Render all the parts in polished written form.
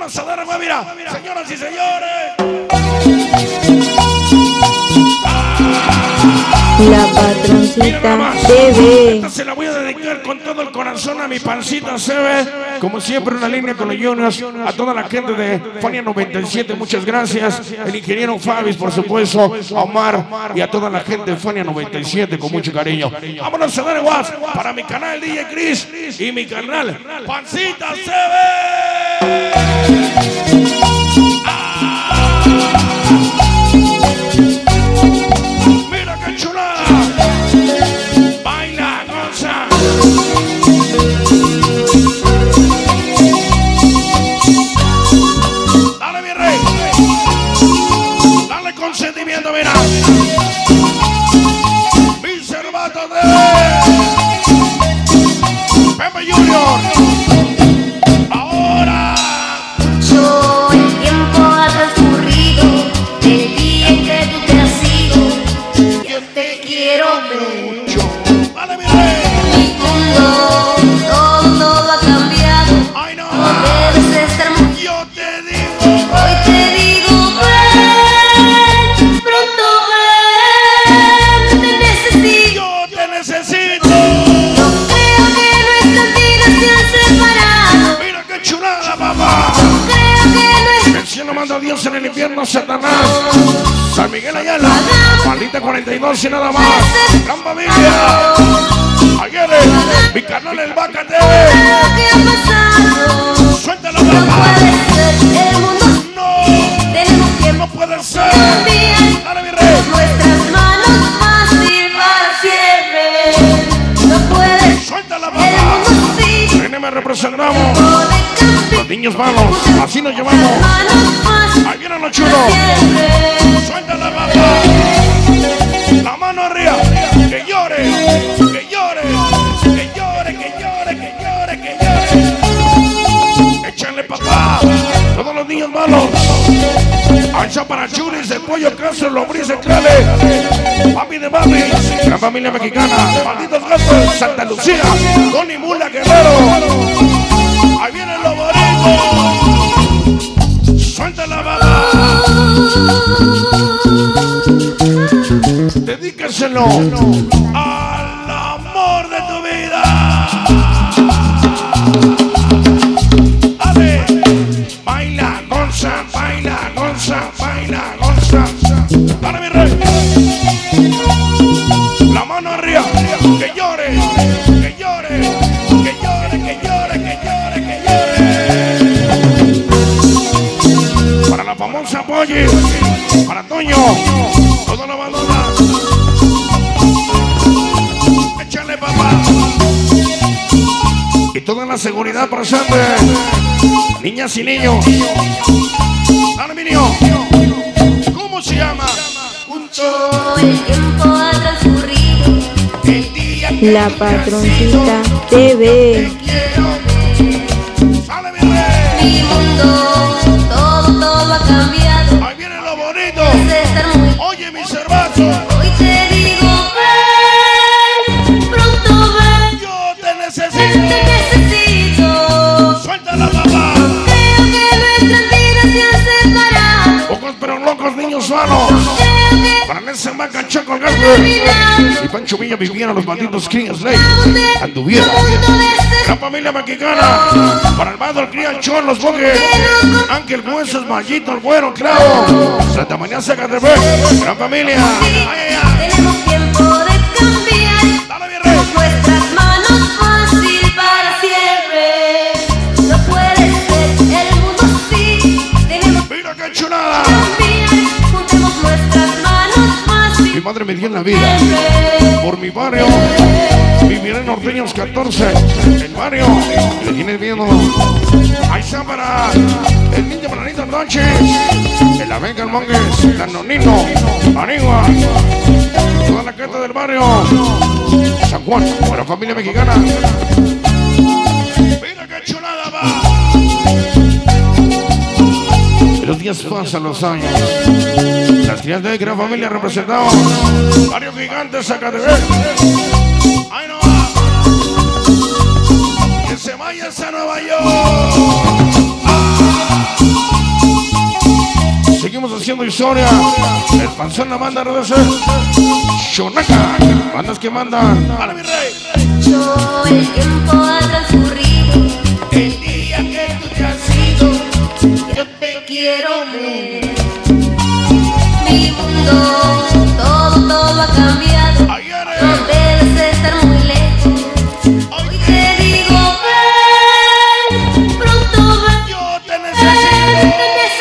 Vámonos a dar, mira, señoras y señores. La Patroncita TV. Esta se la voy a dedicar con todo el corazón a mi pancita CB. Como siempre, una línea con los Juniors. A toda la gente de Fania 97, muchas gracias. El ingeniero Fabis, por supuesto. A Omar y a toda la gente de Fania 97, con mucho cariño. Vámonos a dar WhatsApp para mi canal DJ Chris y mi canal Pancita CB. Mira qué chulada. Baila, goza. Dale, mi rey. Dale consentimiento, mira. Mi Cervato de Pepe Junior. Ahora. El tiempo ha transcurrido del día en que tú te has ido. Yo te quiero mucho. Dale, mi rey. Mi mundo, todo ha cambiado. Ay, no. No debes estar muy. Yo te digo. Hoy te digo ven, pronto ven, te necesito. Yo te necesito. No creo que nuestras vidas se han separado. Mira qué chulada, papá. Creo que El cielo manda a Dios en el infierno, Satanás. San Miguel Ayala, maldita 42 y nada más. Gran familia. Ayer, mi canal El Vaca TV. lo que ha pasado. Suéltala, No papá. puede ser, el mundo No, tenemos que no puede ser. cambiar. Dale, mi rey. Nuestras manos fácil para siempre. No puede ser, Suéltala, el papá. mundo sí Ven, me representamos. puede cambiar. Los niños malos, así nos llevamos. Manos fácil Ahí vienen los chulos. siempre. Suéltala, papá. La mano arriba. Que llore. Que llore. Que llore, que llore, que llore, que llore. Échale, papá. Todos los niños malos. Ancha para Churis, el pollo Castro, lombriz, el clave. Papi de mami. Gran familia mexicana. Malditos gatos. Santa Lucía. Tony Mula Guerrero. Ahí vienen los boricuas. Suéltala, papá. Dedícaselo al amor de tu vida. Dale, baila, goza, baila, goza, baila, goza. Dale, mi rey. La mano arriba, que llore, que llore, que llore, que llore, que llore, que llore. Para la famosa Polly, para Toño, toda la bandona. Échale, papá. Y toda la seguridad presente. Niñas y niños. Dale, mi niño. ¿Cómo se llama? El tiempo ha transcurrido. El día que La tú Patroncita nacido, TV. te quiero. Dale, mi rey. Mi mundo, todo ha cambiado. Ahí viene lo bonito. Debes de estar muy. Oye, mi Cervato. Hoy te digo ven, pronto ven, Yo te te necesito. necesito. Suéltala, papá. Creo que nuestras vidas se han separado. Pocos pero locos niños sanos. Creo que Para Nelson Vaca, Chaco Gasper y Pancho Villa vivieron los malditos King Slade. Anduvieron. La familia mexicana. Para el Mado, el Cría, Chon, los Boques. Ángel Huesos, Mallito, el Güero, Clavo. Santa María, Zacatepec. Gran familia. Ay, ay, ay. tenemos tiempo de cambiar. Dale, mi rey. Nuestras manos fácil para siempre. No puede ser, el mundo sí. Tenemos que Mira qué chulada. cambiar. Juntemos nuestras manos fácil. Mi madre me dio en la vida. Por mi barrio. Viviré en Norteños 14. El barrio. Le tienes miedo. Ahí está para el niño Planito Noche. El La Venga, el Mongues. El Anonino. Anigua. Toda la gente del barrio. San Juan. Para familia mexicana. Mira qué chulada va. Los días pasan los años. Las crías de gran familia representados. Barrio Gigante, Zacatepec. Ay, no va. Que se vaya a Nueva York. Ah. haciendo historia. El panzón la manda a reverse. Chonaca, bandas que mandan. ¡Vale, mi rey! Yo el tiempo ha transcurrido. El día que tú te has ido, yo te quiero ver. Mi mundo, todo ha cambiado. No debes estar muy lejos. Hoy te digo ven, pronto ven. Yo te necesito.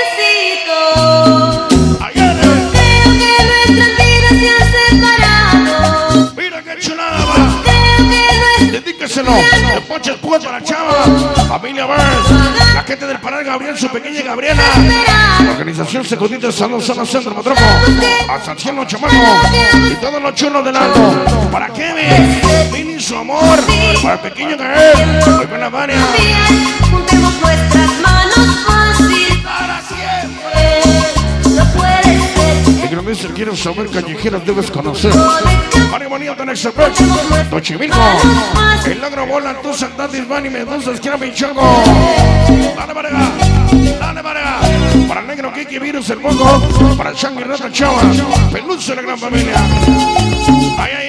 Creo que nuestras vidas se han separado. Mira qué chulada va. Creo que Dedíqueselo. De Poches Púas para la chava. Familia Burns. La gente del Panal Gabriel, su pequeña Gabriela. Organización Secundita de Salud, Zona Centro, Matroco. A Sanción los chamacos. Y todos los chulos del alto. Para Kevin. Vini su amor. Para el pequeño Gael. Muy buena Vania. juntemos nuestras manos fácil para siempre. No puede ser. Y que no dice, quieres saber callejeros, debes conocer. Mario Bonito en Excepec. Tochimilco. El logro bola, tú Santatis, Van y Medusa, esquina Pinchago. Dale para acá. Dale para acá. Para el negro Kiki Virus, el Boco. Para el Changi Rata Chava. Peluso de la gran familia. Ay, ay,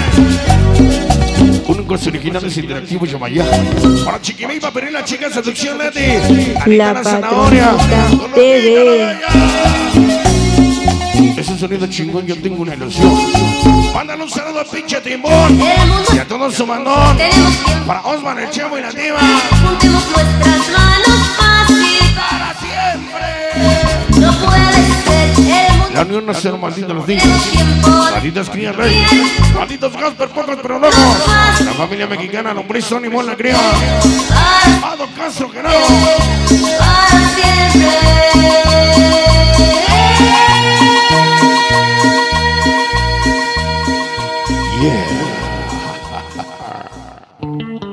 ay. Únicos originales interactivos Yamayá. Para Chiquimí, para pedir la chica seducción Leti. La Patroncita TV. Ese sonido chingón, yo tengo una ilusión. Mándale un saludo a pinche Timbón y a todo su mandón. Para Osman, el Chavo y la Diva. Juntemos nuestras manos fácil para siempre. No puede ser. La unión no será maldita los niños. Malditas crías rey. Malditos Gasper, pocos pero locos. La familia mexicana, lombriz, Sony, Mola, Cría. Ado Castro, que no. Para siempre. Yeah.